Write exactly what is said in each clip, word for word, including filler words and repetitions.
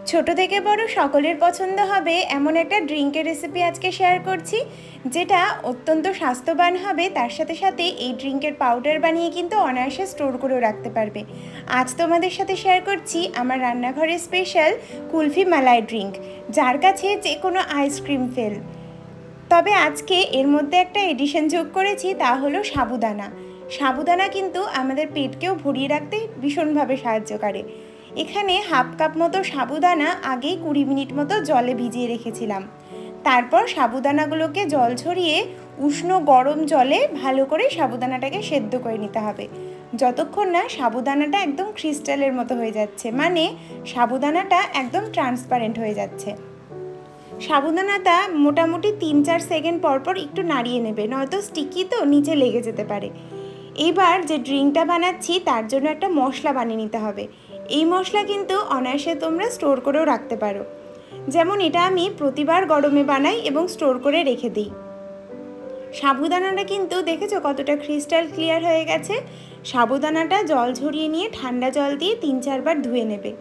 ছোট থেকে বড় সকলের পছন্দ হবে এমন একটা ড্রিঙ্কের রেসিপি আজকে শেয়ার করছি, যেটা অত্যন্ত স্বাস্থ্যবান হবে। তার সাথে সাথে এই ড্রিঙ্কের পাউডার বানিয়ে কিন্তু অনায়াসে স্টোর করেও রাখতে পারবে। আজ তোমাদের সাথে শেয়ার করছি আমার রান্নাঘরের স্পেশাল কুলফি মালাই ড্রিঙ্ক, যার কাছে যে কোনো আইসক্রিম ফেল। তবে আজকে এর মধ্যে একটা এডিশন যোগ করেছি, তা হলো সাবুদানা। সাবুদানা কিন্তু আমাদের পেটকেও ভরিয়ে রাখতে ভীষণভাবে সাহায্য করে। এখানে হাফ কাপ মতো সাবুদানা আগেই কুড়ি মিনিট মতো জলে ভিজিয়ে রেখেছিলাম। তারপর সাবুদানাগুলোকে জল ঝরিয়ে উষ্ণ গরম জলে ভালো করে সাবুদানাটাকে সেদ্ধ করে নিতে হবে, যতক্ষণ না সাবুদানাটা একদম ক্রিস্টালের মতো হয়ে যাচ্ছে, মানে সাবুদানাটা একদম ট্রান্সপারেন্ট হয়ে যাচ্ছে। সাবুদানাটা মোটামুটি তিন চার সেকেন্ড পরপর একটু নাড়িয়ে নেবে, নয়তো স্টিকি তো নিচে লেগে যেতে পারে। এবার যে ড্রিঙ্কটা বানাচ্ছি তার জন্য একটা মশলা বানিয়ে নিতে হবে। এই মশলা কিন্তু অনায়াসে তোমরা স্টোর করেও রাখতে পারো। যেমন এটা আমি প্রতিবার গরমে বানাই এবং স্টোর করে রেখে দিই। সাবুদানাটা কিন্তু দেখেছো কতটা ক্রিস্টাল ক্লিয়ার হয়ে গেছে। সাবুদানাটা জল ঝরিয়ে নিয়ে ঠান্ডা জল দিয়ে তিন চারবার ধুয়ে নেবে।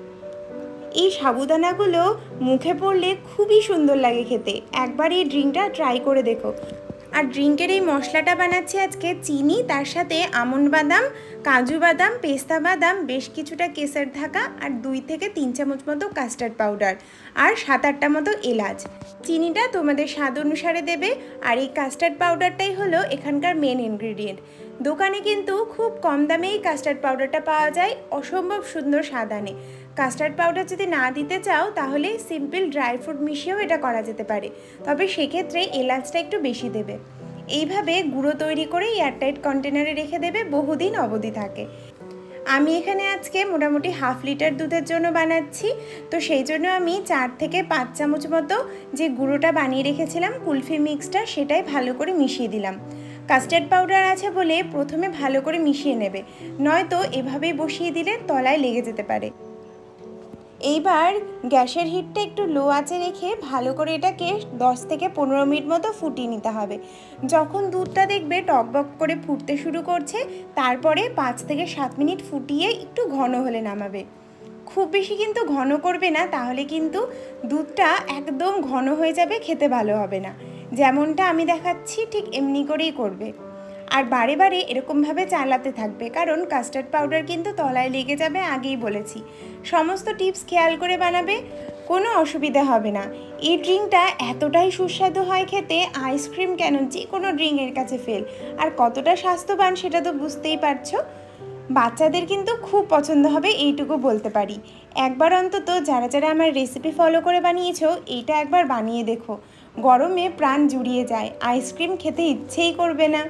এই সাবুদানাগুলো মুখে পড়লে খুবই সুন্দর লাগে খেতে, একবার এই ড্রিঙ্কটা ট্রাই করে দেখো। আর ড্রিঙ্কের এই মশলাটা বানাচ্ছি আজকে চিনি, তার সাথে আমন্ড বাদাম, কাজু বাদাম, পেস্তা বাদাম, বেশ কিছুটা কেসর ঢাকা আর দুই থেকে তিন চামচ মতো কাস্টার্ড পাউডার আর সাত আটটা মতো এলাচ। চিনিটা তোমাদের স্বাদ অনুসারে দেবে। আর এই কাস্টার্ড পাউডারটাই হলো এখানকার মেন ইনগ্রিডিয়েন্ট। দোকানে কিন্তু খুব কম দামে এই কাস্টার্ড পাউডারটা পাওয়া যায়, অসম্ভব সুন্দর স্বাদ আনে। কাস্টার্ড পাউডার যদি না দিতে চাও তাহলে সিম্পল ড্রাই ফ্রুট মিশিয়েও এটা করা যেতে পারে, তবে সেক্ষেত্রে এলাচটা একটু বেশি দেবে। এইভাবে গুঁড়ো তৈরি করে এয়ারটাইট কন্টেনারে রেখে দেবে, বহুদিন অবধি থাকে। আমি এখানে আজকে মোটামুটি হাফ লিটার দুধের জন্য বানাচ্ছি, তো সেই জন্য আমি চার থেকে পাঁচ চামচ মতো যে গুঁড়োটা বানিয়ে রেখেছিলাম কুলফি মিক্সটা, সেটাই ভালো করে মিশিয়ে দিলাম। কাস্টার্ড পাউডার আছে বলে প্রথমে ভালো করে মিশিয়ে নেবে, নয়তো এভাবেই বসিয়ে দিলে তলায় লেগে যেতে পারে। এইবার গ্যাসের হিটটা একটু লো আঁচে রেখে ভালো করে এটাকে দশ থেকে পনেরো মিনিট মতো ফুটিয়ে নিতে হবে। যখন দুধটা দেখবে টকবক করে ফুটতে শুরু করছে, তারপরে পাঁচ থেকে সাত মিনিট ফুটিয়ে একটু ঘন হলে নামাবে। খুব বেশি কিন্তু ঘন করবে না, তাহলে কিন্তু দুধটা একদম ঘন হয়ে যাবে, খেতে ভালো হবে না। যেমনটা আমি দেখাচ্ছি ঠিক এমনি করেই করবে। আর বারে বারে এরকমভাবে চালাতে থাকবে, কারণ কাস্টার্ড পাউডার কিন্তু তলায় লেগে যাবে, আগেই বলেছি। সমস্ত টিপস খেয়াল করে বানাবে, কোনো অসুবিধা হবে না। এই ড্রিঙ্কটা এতটাই সুস্বাদু হয় খেতে, আইসক্রিম কেন যে কোনো ড্রিঙ্কের কাছে ফেল। আর কতটা স্বাস্থ্যবান সেটা তো বুঝতেই পারছো। বাচ্চাদের কিন্তু খুব পছন্দ হবে, এইটুকু বলতে পারি। একবার অন্তত যারা যারা আমার রেসিপি ফলো করে বানিয়েছো, এইটা একবার বানিয়ে দেখো। গরমে প্রাণ জুড়িয়ে যায়, আইসক্রিম খেতে ইচ্ছেই করবে না।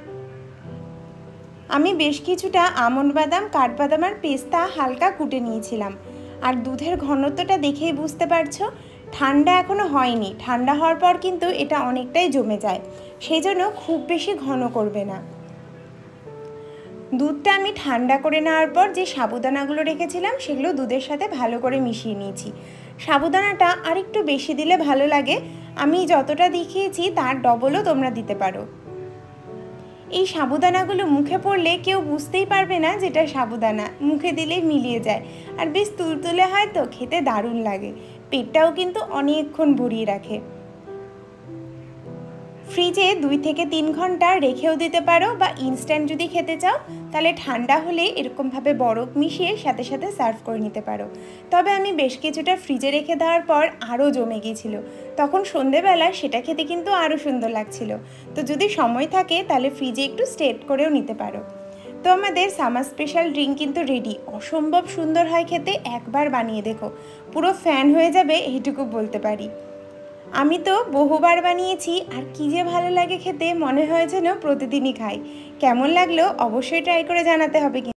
আমি বেশ কিছুটা আমন্ড বাদাম, কাঠবাদাম আর পেস্তা হালকা কুটে নিয়েছিলাম। আর দুধের ঘনত্বটা দেখেই বুঝতে পারছো ঠান্ডা এখনও হয়নি। ঠান্ডা হওয়ার পর কিন্তু এটা অনেকটাই জমে যায়, সেই জন্য খুব বেশি ঘন করবে না। দুধটা আমি ঠান্ডা করে নেওয়ার পর যে সাবুদানাগুলো রেখেছিলাম সেগুলো দুধের সাথে ভালো করে মিশিয়ে নিয়েছি। সাবুদানাটা আর একটু বেশি দিলে ভালো লাগে, আমি যতটা দেখিয়েছি তার ডবলও তোমরা দিতে পারো। এই সাবুদানাগুলো মুখে পড়লে কেউ বুঝতেই পারবে না যেটা সাবুদানা, মুখে দিলেই মিলিয়ে যায়। আর বেশ তুলতুলে হয়, তো খেতে দারুণ লাগে। পেটটাও কিন্তু অনেকক্ষণ ভরিয়ে রাখে। ফ্রিজে দুই থেকে তিন ঘন্টা রেখেও দিতে পারো, বা ইনস্ট্যান্ট যদি খেতে চাও তাহলে ঠান্ডা হলে এরকমভাবে বরফ মিশিয়ে সাথে সাথে সার্ভ করে নিতে পারো। তবে আমি বেশ কিছুটা ফ্রিজে রেখে দেওয়ার পর আরও জমে গিয়েছিল, তখন সন্ধেবেলা সেটা খেতে কিন্তু আরও সুন্দর লাগছিল। তো যদি সময় থাকে তাহলে ফ্রিজে একটু স্টেট করেও নিতে পারো। তো আমাদের সামার স্পেশাল ড্রিঙ্ক কিন্তু রেডি, অসম্ভব সুন্দর হয় খেতে, একবার বানিয়ে দেখো, পুরো ফ্যান হয়ে যাবে এইটুকু বলতে পারি। আমি তো বহুবার বানিয়েছি, আর কী যে ভালো লাগে খেতে, মনে হয় যেন প্রতিদিনই খাই। কেমন লাগলো অবশ্যই ট্রাই করে জানাতে হবে।